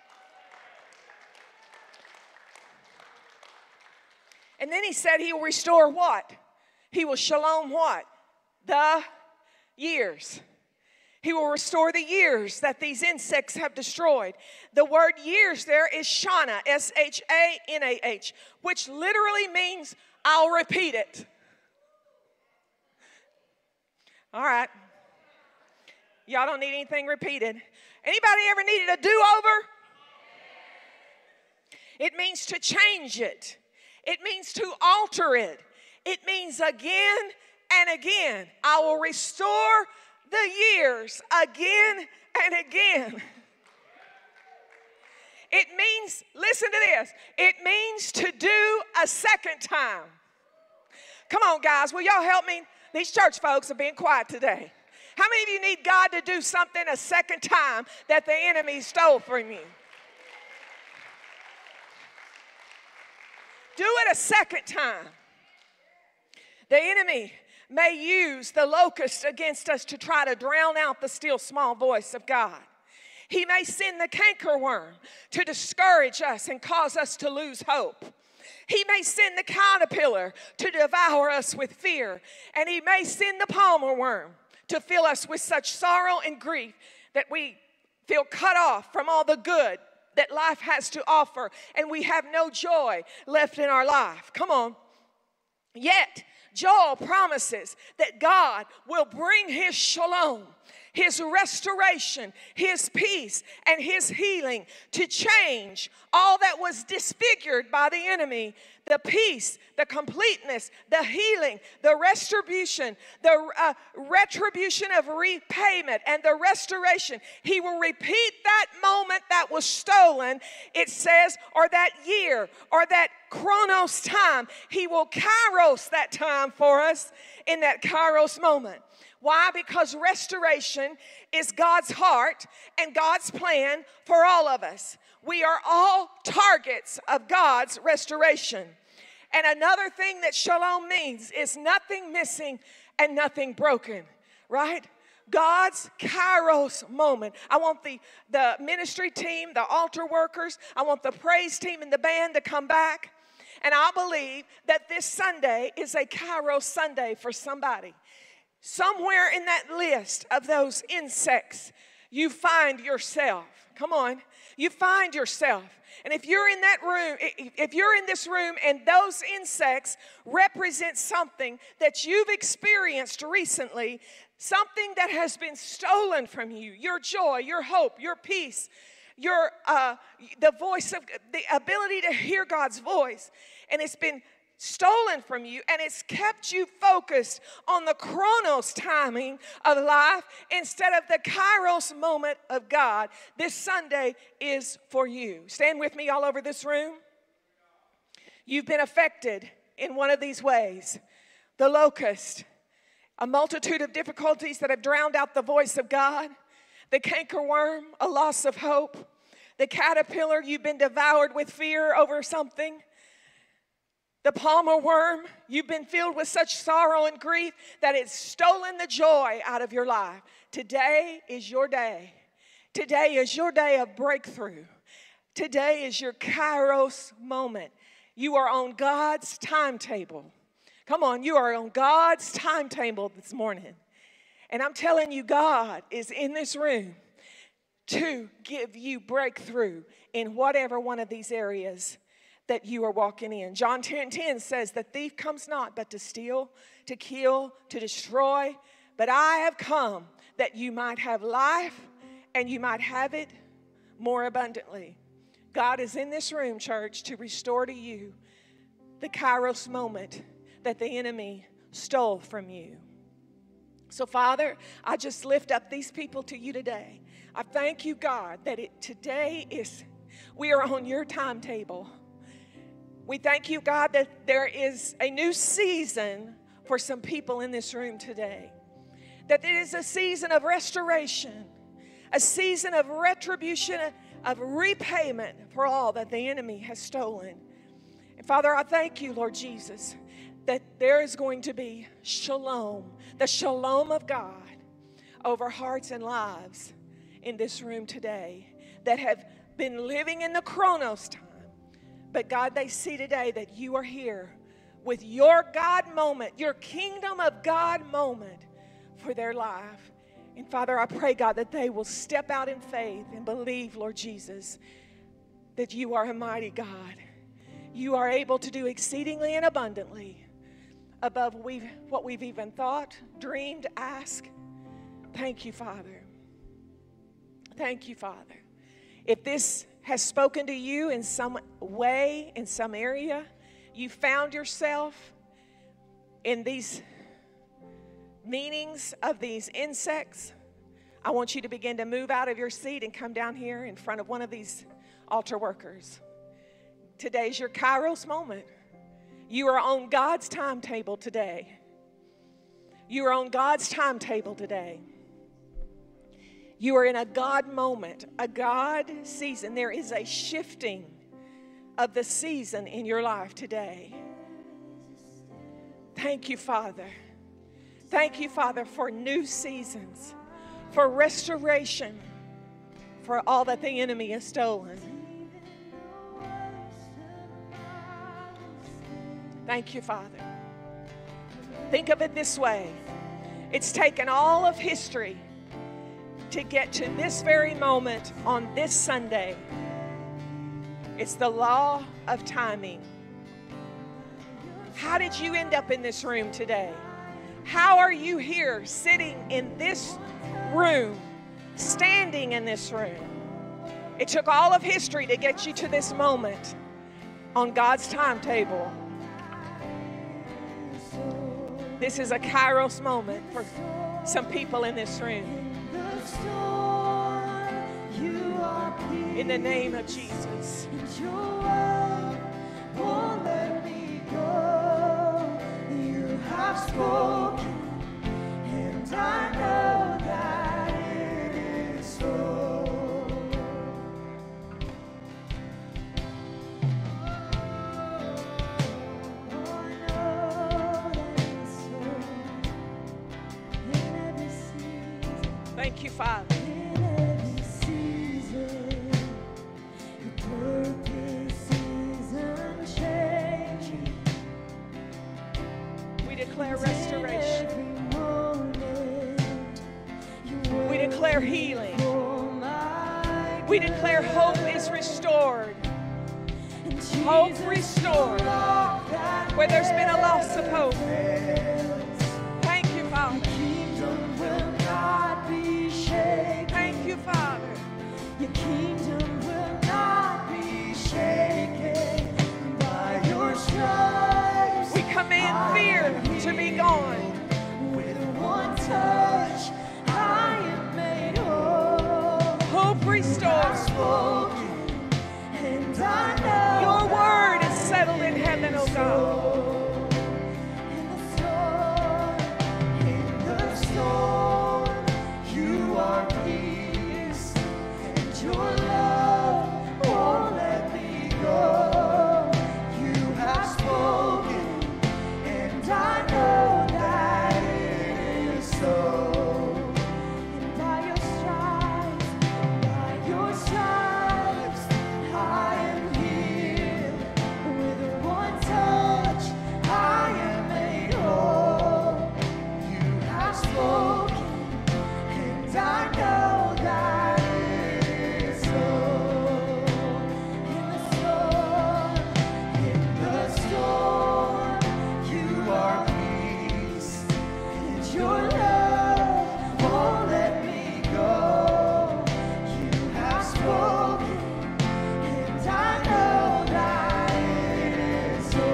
And then he said he will restore what? He will shalom what? The years. He will restore the years that these insects have destroyed. The word years there is shana, S H A N A H, which literally means I'll repeat it. All right. Y'all don't need anything repeated. Anybody ever needed a do-over? It means to change it. It means to alter it. It means again and again. I will restore the years again and again. It means, listen to this, it means to do a second time. Come on, guys, will y'all help me? These church folks are being quiet today. How many of you need God to do something a second time that the enemy stole from you? Do it a second time. The enemy may use the locust against us to try to drown out the still small voice of God. He may send the cankerworm to discourage us and cause us to lose hope. He may send the caterpillar to devour us with fear. And he may send the palmer worm to fill us with such sorrow and grief that we feel cut off from all the good that life has to offer, and we have no joy left in our life. Come on. Yet, Joel promises that God will bring his shalom, his restoration, his peace, and his healing to change all that was disfigured by the enemy. The peace, the completeness, the healing, the retribution, the uh, retribution of repayment, and the restoration. He will repeat that moment that was stolen, it says, or that year, or that chronos time. He will kairos that time for us in that kairos moment. Why? Because restoration is God's heart and God's plan for all of us. We are all targets of God's restoration. And another thing that shalom means is nothing missing and nothing broken, right? God's kairos moment. I want the, the ministry team, the altar workers, I want the praise team and the band to come back. And I believe that this Sunday is a kairos Sunday for somebody. Somewhere in that list of those insects, you find yourself. Come on. You find yourself. And if you're in that room, if you're in this room and those insects represent something that you've experienced recently, something that has been stolen from you, your joy, your hope, your peace, your uh, the voice of the ability to hear God's voice, and it's been stolen from you, and it's kept you focused on the chronos timing of life instead of the kairos moment of God. This Sunday is for you. Stand with me all over this room. You've been affected in one of these ways. The locust, a multitude of difficulties that have drowned out the voice of God. The cankerworm, a loss of hope. The caterpillar, you've been devoured with fear over something. The palmer worm, you've been filled with such sorrow and grief that it's stolen the joy out of your life. Today is your day. Today is your day of breakthrough. Today is your kairos moment. You are on God's timetable. Come on, you are on God's timetable this morning. And I'm telling you, God is in this room to give you breakthrough in whatever one of these areas that you are walking in. John ten ten says, the thief comes not but to steal, to kill, to destroy. But I have come that you might have life and you might have it more abundantly. God is in this room, church, to restore to you the kairos moment that the enemy stole from you. So, Father, I just lift up these people to you today. I thank you, God, that it today is, we are on your timetable. We thank you, God, that there is a new season for some people in this room today. That it is a season of restoration, a season of retribution, of repayment for all that the enemy has stolen. And Father, I thank you, Lord Jesus, that there is going to be shalom, the shalom of God over hearts and lives in this room today that have been living in the chronos time. But God, they see today that you are here with your God moment, your kingdom of God moment for their life. And Father, I pray, God, that they will step out in faith and believe, Lord Jesus, that you are a mighty God. You are able to do exceedingly and abundantly above we've, what we've even thought, dreamed, asked. Thank you, Father. Thank you, Father. If this has spoken to you in some way, in some area, you found yourself in these meanings of these insects, I want you to begin to move out of your seat and come down here in front of one of these altar workers. Today's your kairos moment. You are on God's timetable today. You are on God's timetable today. You are in a God moment, a God season. There is a shifting of the season in your life today. Thank you, Father. Thank you, Father, for new seasons, for restoration, for all that the enemy has stolen. Thank you, Father. Think of it this way. It's taken all of history to get to this very moment on this Sunday It's the law of timing. How did you end up in this room today? How are you here sitting in this room, standing in this room? It took all of history to get you to this moment on God's timetable. This is a Kairos moment for some people in this room. In the name of Jesus. Spoken, and I know that it is so. Oh, I know that it's so. In every season, Thank you, Father. in every season, your purpose is unchanging. We declare restoration. We declare healing. We declare hope is restored. Hope restored. Where there's been a loss of hope. Thank you, Father. Thank you, Father. Your kingdom will not be shaken by your stripes. We command fear to be gone. With one touch, I am made whole. Hope restored. Spoken, and I know Your word is settled in heaven, oh God. in the storm, in the storm, you are peace, and your love won't let me go. You have spoken, and I know that it is so. And by your stripes, by your stripes, I am healed. With one touch, I am made whole. You have spoken, and I know that it is so. In the storm, in the storm, you are peace, and your love won't let me go. You have spoken, and I know that it is so.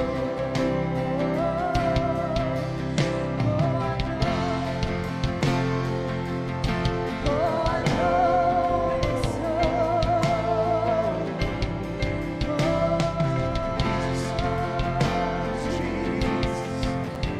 Oh, I know it's so. Jesus,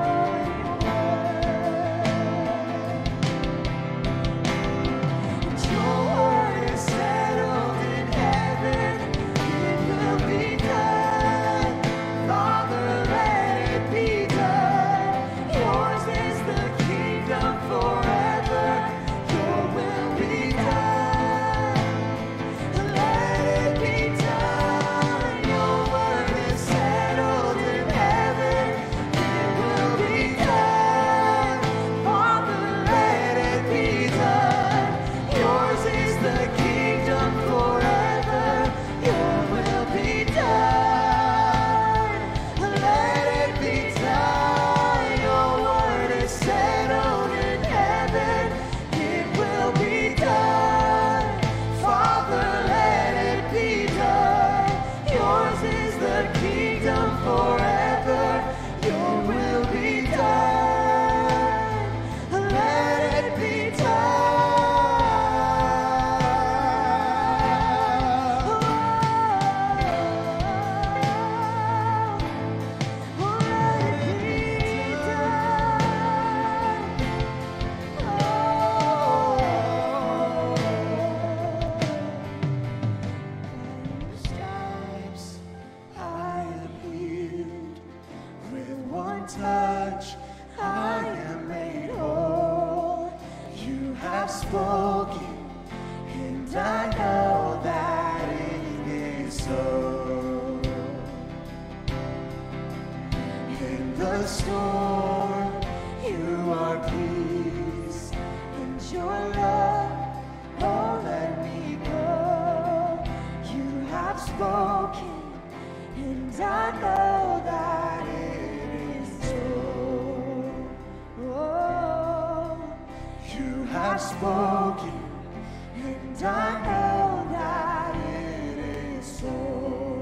your word is settled in heaven. It will be done. Father, let it be done. Yours is the kingdom forever. Your will be done. Let it be done. Your word is settled in heaven. It will be done. Father, let it be done. Yours is the kingdom forever. Your will be done. Let it be done. Your word is settled in heaven. It will be done. Father, let it be done. Yours is the kingdom forever. Your will be done. Let it be done. Oh, let it be done. Stripes, I am healed. With one touch, I am made whole. You have spoken, and I know that it is so. In the storm, you are peace, and your love won't let me go. You have has spoken, and I know that it is so.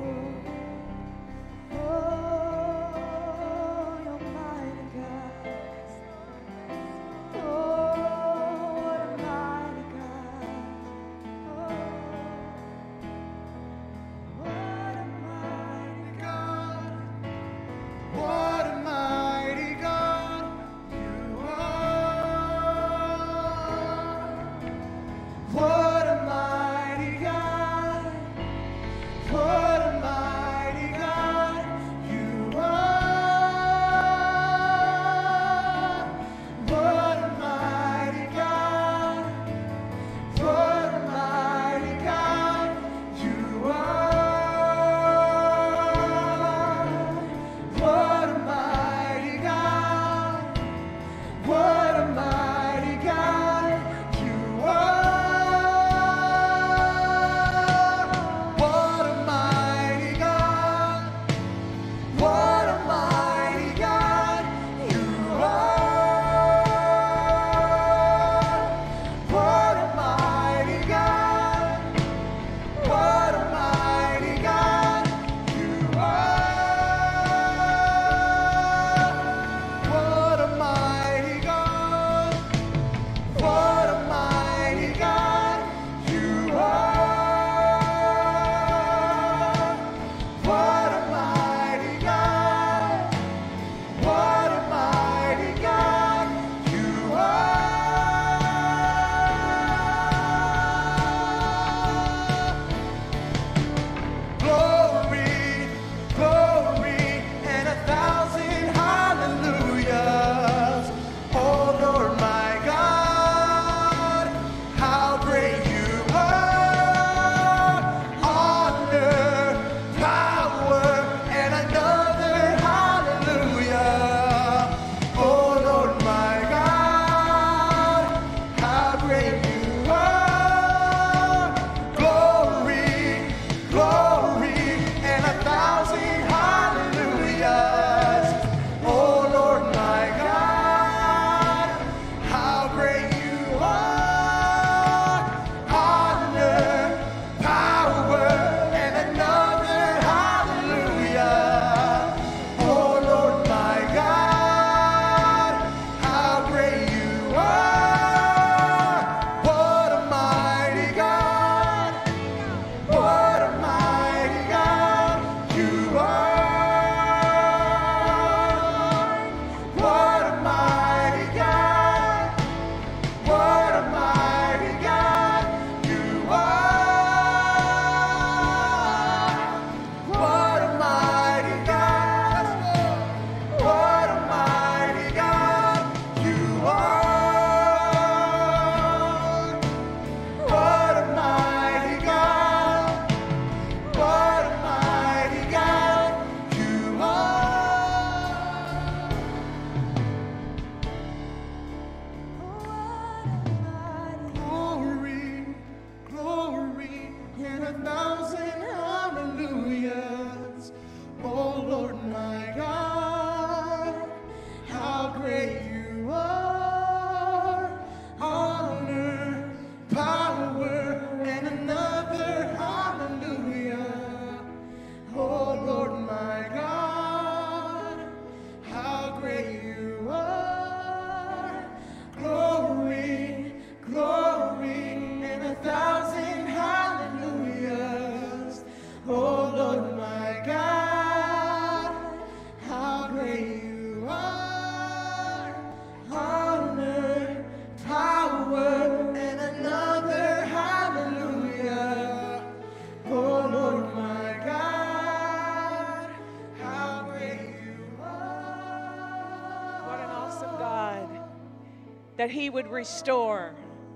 That He would restore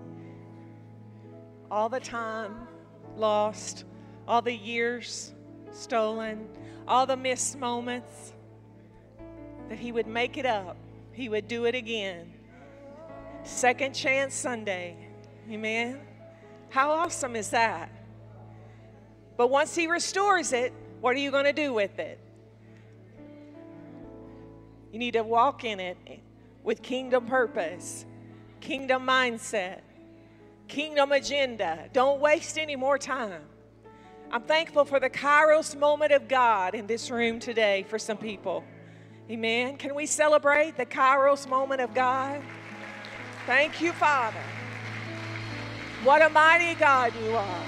all the time lost, all the years stolen, all the missed moments, that He would make it up. He would do it again. Second Chance Sunday. Amen. How awesome is that? But once He restores it, what are you going to do with it? You need to walk in it with kingdom purpose, kingdom mindset. kingdom agenda. Don't waste any more time. I'm thankful for the Kairos moment of God in this room today for some people. Amen. Can we celebrate the Kairos moment of God? Thank you, Father. What a mighty God you are.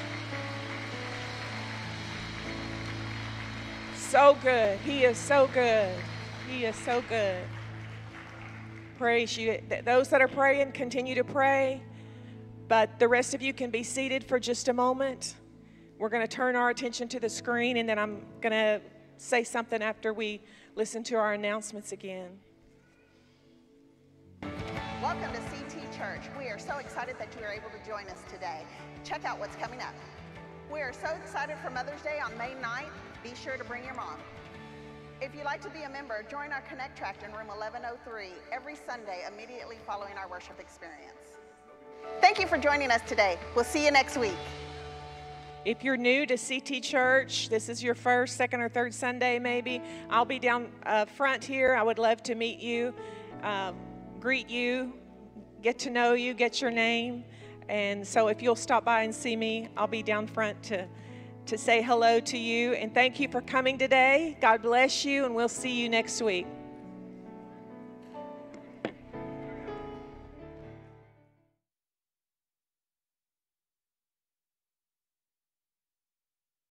So good. He is so good. He is so good. Praise you. Those that are praying, continue to pray. But the rest of you can be seated for just a moment. We're going to turn our attention to the screen, and then I'm going to say something after we listen to our announcements again. Welcome to C T Church. We are so excited that you are able to join us today. Check out what's coming up. We are so excited for Mother's Day on May ninth. Be sure to bring your mom. If you'd like to be a member, join our Connect Tract in room eleven oh three every Sunday immediately following our worship experience. Thank you for joining us today. We'll see you next week. If you're new to C T Church, this is your first, second, or third Sunday maybe, I'll be down uh, front here. I would love to meet you, um, greet you, get to know you, get your name. And so if you'll stop by and see me, I'll be down front to, to say hello to you. And thank you for coming today. God bless you, and we'll see you next week.